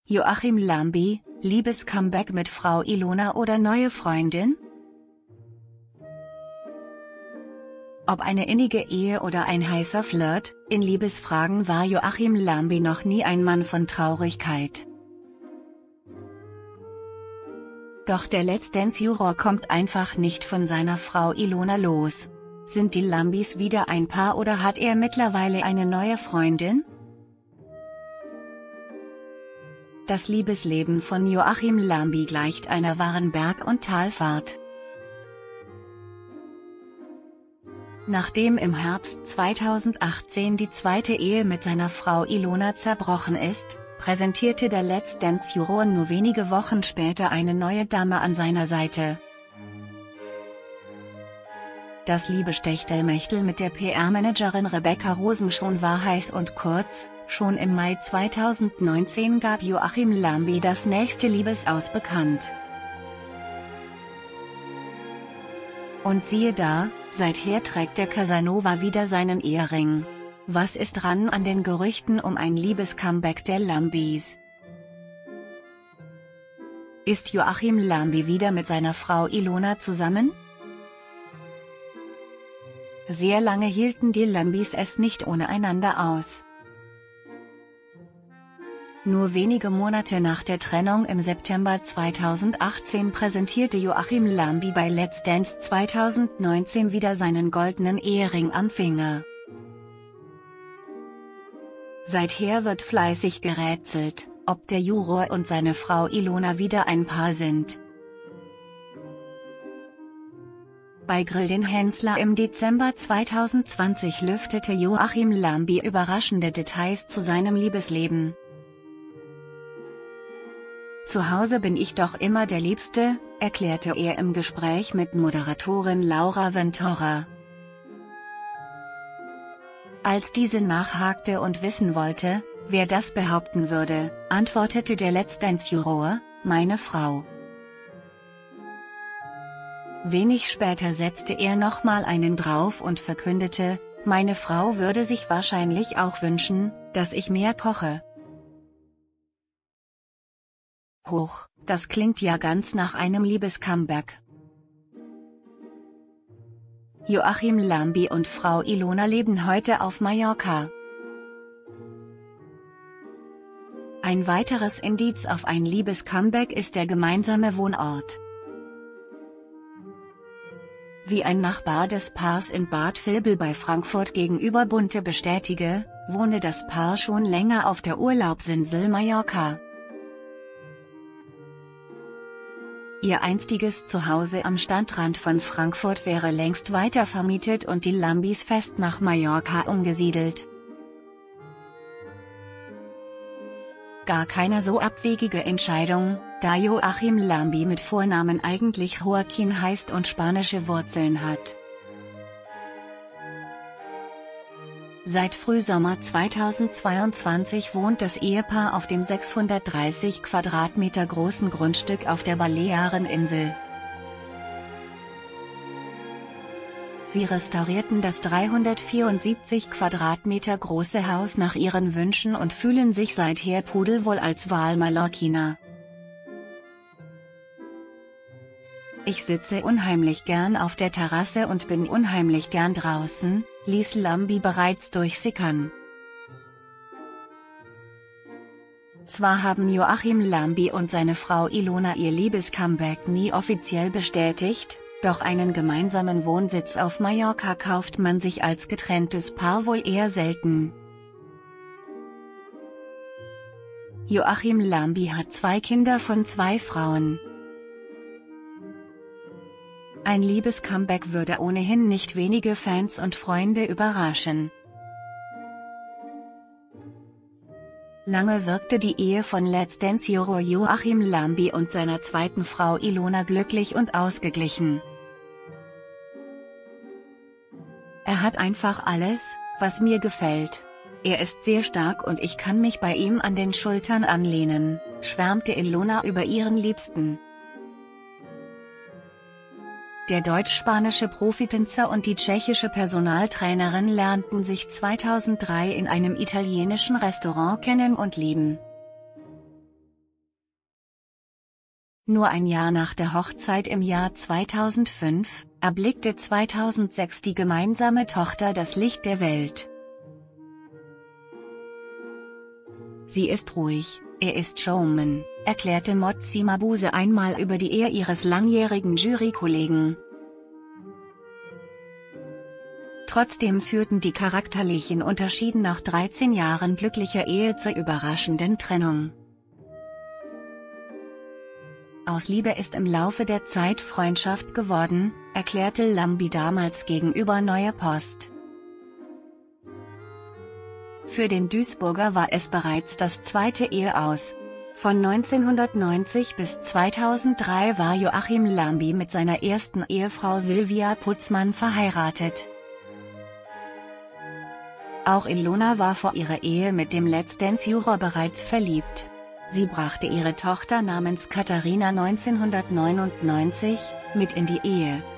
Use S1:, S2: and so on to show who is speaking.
S1: Joachim Lambi, Liebescomeback mit Frau Ilona oder neue Freundin? Ob eine innige Ehe oder ein heißer Flirt, in Liebesfragen war Joachim Lambi noch nie ein Mann von Traurigkeit. Doch der Let's Dance-Juror kommt einfach nicht von seiner Frau Ilona los. Sind die Lambis wieder ein Paar oder hat er mittlerweile eine neue Freundin? Das Liebesleben von Joachim Lambi gleicht einer wahren Berg- und Talfahrt. Nachdem im Herbst 2018 die zweite Ehe mit seiner Frau Ilona zerbrochen ist, präsentierte der Let's Dance-Juror nur wenige Wochen später eine neue Dame an seiner Seite. Das Liebestechtelmechtel mit der PR-Managerin Rebecca Rosenschon war heiß und kurz. Schon im Mai 2019 gab Joachim Lambi das nächste Liebesaus bekannt. Und siehe da, seither trägt der Casanova wieder seinen Ehering. Was ist dran an den Gerüchten um ein Liebescomeback der Lambis? Ist Joachim Lambi wieder mit seiner Frau Ilona zusammen? Sehr lange hielten die Lambis es nicht ohne einander aus. Nur wenige Monate nach der Trennung im September 2018 präsentierte Joachim Lambi bei Let's Dance 2019 wieder seinen goldenen Ehering am Finger. Seither wird fleißig gerätselt, ob der Juror und seine Frau Ilona wieder ein Paar sind. Bei Grill den Hensler im Dezember 2020 lüftete Joachim Lambi überraschende Details zu seinem Liebesleben. Zu Hause bin ich doch immer der Liebste, erklärte er im Gespräch mit Moderatorin Laura Ventura. Als diese nachhakte und wissen wollte, wer das behaupten würde, antwortete der Let's Dance-Juror: meine Frau. Wenig später setzte er nochmal einen drauf und verkündete: meine Frau würde sich wahrscheinlich auch wünschen, dass ich mehr koche. Hoch, das klingt ja ganz nach einem Liebescomeback. Joachim Lambi und Frau Ilona leben heute auf Mallorca. Ein weiteres Indiz auf ein Liebescomeback ist der gemeinsame Wohnort. Wie ein Nachbar des Paars in Bad Vilbel bei Frankfurt gegenüber Bunte bestätige, wohne das Paar schon länger auf der Urlaubsinsel Mallorca. Ihr einstiges Zuhause am Stadtrand von Frankfurt wäre längst weitervermietet und die Lambis fest nach Mallorca umgesiedelt. Gar keine so abwegige Entscheidung, da Joachim Lambi mit Vornamen eigentlich Joaquin heißt und spanische Wurzeln hat. Seit Frühsommer 2022 wohnt das Ehepaar auf dem 630 Quadratmeter großen Grundstück auf der Baleareninsel. Sie restaurierten das 374 Quadratmeter große Haus nach ihren Wünschen und fühlen sich seither pudelwohl als Wahlmallorquiner. Ich sitze unheimlich gern auf der Terrasse und bin unheimlich gern draußen, ließ Lambi bereits durchsickern. Zwar haben Joachim Lambi und seine Frau Ilona ihr Liebescomeback nie offiziell bestätigt, doch einen gemeinsamen Wohnsitz auf Mallorca kauft man sich als getrenntes Paar wohl eher selten. Joachim Lambi hat 2 Kinder von 2 Frauen. Ein Liebescomeback würde ohnehin nicht wenige Fans und Freunde überraschen. Lange wirkte die Ehe von Let's Dance-Juror Joachim Lambi und seiner zweiten Frau Ilona glücklich und ausgeglichen. Er hat einfach alles, was mir gefällt. Er ist sehr stark und ich kann mich bei ihm an den Schultern anlehnen, schwärmte Ilona über ihren Liebsten. Der deutsch-spanische Profitänzer und die tschechische Personaltrainerin lernten sich 2003 in einem italienischen Restaurant kennen und lieben. Nur ein Jahr nach der Hochzeit im Jahr 2005, erblickte 2006 die gemeinsame Tochter das Licht der Welt. Sie ist ruhig, er ist Showman, erklärte Motsi Mabuse einmal über die Ehe ihres langjährigen Jurykollegen. Trotzdem führten die charakterlichen Unterschiede nach 13 Jahren glücklicher Ehe zur überraschenden Trennung. Aus Liebe ist im Laufe der Zeit Freundschaft geworden, erklärte Lambie damals gegenüber Neue Post. Für den Duisburger war es bereits das zweite Eheaus. Von 1990 bis 2003 war Joachim Lambie mit seiner ersten Ehefrau Silvia Putzmann verheiratet. Auch Ilona war vor ihrer Ehe mit dem Let's Dance-Juror bereits verliebt. Sie brachte ihre Tochter namens Katharina 1999 mit in die Ehe.